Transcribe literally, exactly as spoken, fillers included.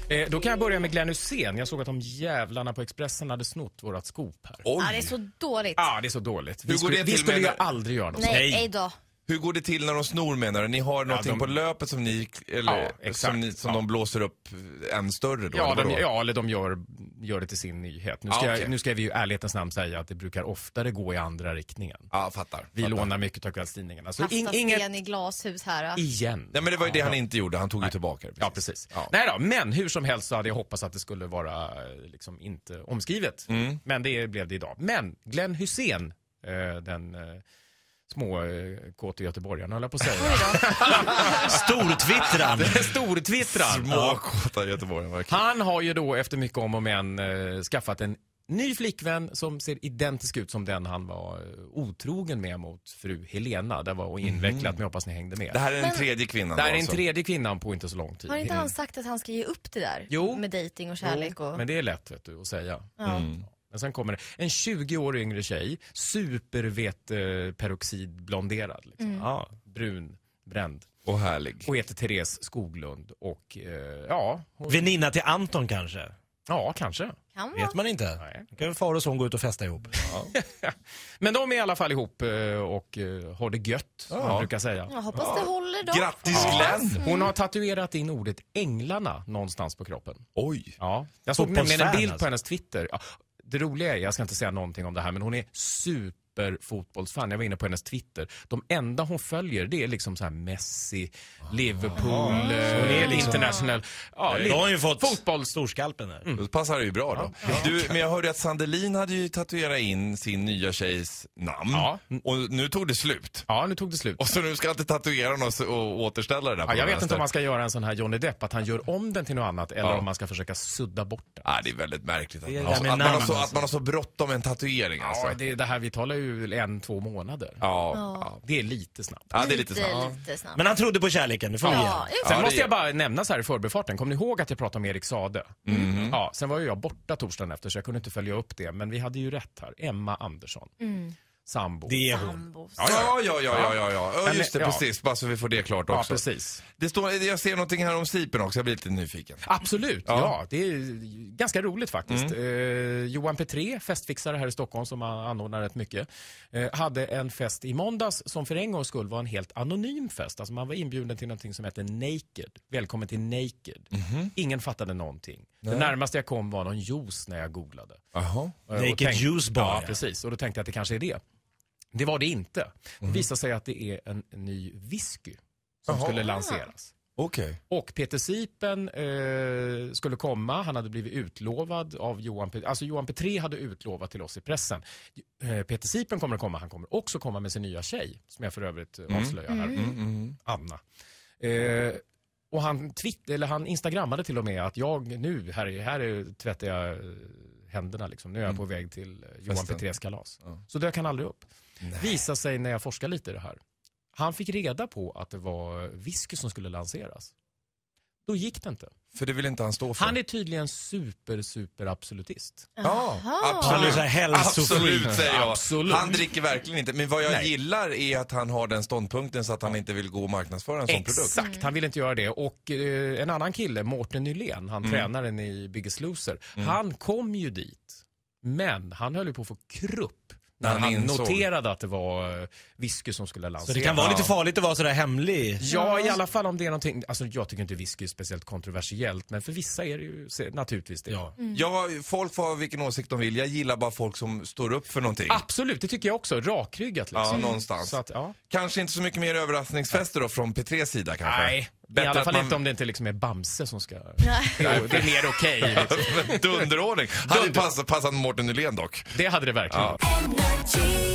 Eh, då kan jag börja med Glenn Hysén. Jag såg att de jävlarna på Expressen hade snott vårat skop här. Oj. Ja, det är så dåligt. Ja, det är så dåligt. Vi Hur går skulle, det vi till skulle med- ju aldrig göra något. Nej, nej då. Hur går det till när de snor, menar du? Ni har någonting de- på löpet som ni eller Ja, exakt. som, ni, som Ja. de blåser upp än större då? Ja, eller de, vadå? ja, eller de gör, gör det till sin nyhet. Nu ska, Ah, jag, okej. nu ska vi ju i ärlighetens namn säga att det brukar oftare gå i andra riktningen. Ja, fattar. Vi fattar. lånar mycket av kvällstidningarna. Så Kasta in, sten inget i glashus här. igen. Nej, men det var ju det han inte gjorde. Han tog ju tillbaka det. Ja, precis. Ja. Nej då, men hur som helst så hade jag hoppats att det skulle vara eh, liksom inte omskrivet. Mm. Men det blev det idag. Men Glenn Hysén, eh, den eh, små eh, kåt i Göteborgaren, höll jag på att säga. Stortwittran. Stortwittran. Små kåtar i Göteborg. verkligen. Han har ju då efter mycket om och men eh, skaffat en ny flickvän som ser identisk ut som den han var eh, otrogen med mot fru Helena. Det var invecklat, men jag hoppas ni hängde med. Det här är den Men- tredje kvinnan Det här då, är en alltså. tredje kvinnan på inte så lång tid. Har inte han sagt att han ska ge upp det där? Jo. Med dating och kärlek och... Men det är lätt, vet du, att säga. Ja. Mm. Men sen kommer det en tjugo år yngre tjej, superveteperoxidblonderad. Liksom. Ja, brun, bränd. Och härlig. Och heter Therese Skoglund. Och eh, ja, hon, Väninna till Anton kanske. ja, kanske. Kan vara. Vet man inte. Nej. Då kan far och son gå ut och festa ihop. Men de är i alla fall ihop eh, och eh, har det gött, som Ja. man brukar säga. Jag hoppas det håller då. Grattis Glenn! Hon har tatuerat in ordet änglarna någonstans på kroppen. Oj. Ja. Jag såg nämligen en Fotbollsfan, bild alltså. på hennes Twitter. Ja, det roliga är, jag ska inte säga någonting om det här, men hon är superfotbollsfan. Jag var inne på hennes Twitter. De enda hon följer, det är liksom så här Messi, Liverpool, hon eh, är liksom- international. Ja, Då har hon ju fått fotboll. storskalpen där. Då passar det ju bra då. Du, men jag hörde att Sandelin hade ju tatuerat in sin nya tjejs namn. Ja. Och nu tog det slut. Ja, nu tog det slut. Och så nu ska jag inte tatuera den och, s- och återställa det där på Ja, jag vet vänster. inte om man ska göra en sån här Johnny Depp, att han gör om den till något annat, eller Ja. om man ska försöka sudda bort den. Ja, det är väldigt märkligt att Det är man, har, det så, med att man, har, namn, så, alltså. att man har så bråttom med en tatuering alltså. Ja, det, det här, vi talar ju en, två månader. Ja, Ja. ja. Det är lite snabbt. ja, det är lite lite, snabbt. lite snabbt. Men han trodde på kärleken, det får vi Ja, göra. just Sen Ja, måste det- jag bara nämna så här i förbifarten. Kommer ni ihåg att jag pratade om Erik Sade? Mhm. Ja, sen var ju jag borta torsdagen efter så jag kunde inte följa upp det. Men vi hade ju rätt här. Emma Andersson. Mm. Sambo. Det är hon. Sambos. Ja, ja, ja, ja, ja, ja. ja just det, Ja. precis. Bara så vi får det klart Ja, också. precis. Det står, jag ser någonting här om Sipen också, jag blir lite nyfiken. Absolut, ja. Ja. Det är ganska roligt faktiskt. Eh, Johan Petré, festfixare här i Stockholm som anordnar rätt mycket, eh, hade en fest i måndags som för en gångs skull var en helt anonym fest. Alltså man var inbjuden till någonting som heter Naked. Välkommen till Naked. Ingen fattade någonting. Det närmaste jag kom var någon juice när jag googlade. Jaha. Eh, och Naked tänkte- juice bar, Ja, ja. precis. Och då tänkte jag att det kanske är det. Det var det inte. Det visade sig att det är en ny whisky som Jaha. skulle lanseras. Okej. Och Peter Sipen eh, skulle komma. Han hade blivit utlovad av Johan Petré. Alltså Johan Petré hade utlovat till oss i pressen. Eh, Peter Sipen kommer att komma. Han kommer också komma med sin nya tjej. Som jag för övrigt eh, avslöjar här. Mm, mm. Anna. Eh, och han, twitt- eller han instagrammade till och med att jag nu, här, här är, tvättar jag eh, händerna liksom. Nu är jag på väg till eh, Johan Festen. Petrés kalas. Ja. Så dök han aldrig upp. Visar sig när jag forskar lite i det här. Han fick reda på att det var whisky som skulle lanseras. Då gick det inte. För det vill inte han stå för. Han är tydligen super, super absolutist. Ja, Aha. Han är så här hälsofri. Absolut, säger jag. Absolut. Han dricker verkligen inte. Men vad jag Nej. gillar är att han har den ståndpunkten så att han inte vill gå och marknadsföra en sån produkt. Exakt, han vill inte göra det. Och eh, en annan kille, Mårten Nylén, han tränaren i Biggest Loser, han kom ju dit. Men han höll ju på att få krupp när Han han, insåg. noterade att det var eh, whisky som skulle lanseras. Så det kan vara lite farligt att vara sådär hemlig. Ja, i alla fall om det är någonting. Alltså jag tycker inte whisky är speciellt kontroversiellt, men för vissa är det ju se- naturligtvis det. Ja. Ja, folk får ha vilken åsikt de vill. Jag gillar bara folk som står upp för någonting. Absolut, det tycker jag också. Rakryggat Ja, liksom. någonstans. Så att, ja. Kanske inte så mycket mer överraskningsfester då från Petrés sida kanske. Nej, i Bättre alla att fall man- inte om det inte liksom är Bamse som ska... Det är det är mer okej. liksom. Dunderordning. Hade passat, passat Mårten Nylén dock. Det hade det verkligen. Ja. Energy.